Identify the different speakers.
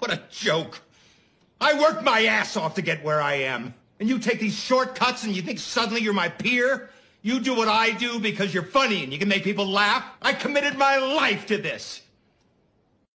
Speaker 1: What a joke. I worked my ass off to get where I am. And you take these shortcuts and you think suddenly you're my peer? You do what I do because you're funny and you can make people laugh? I committed my life to this.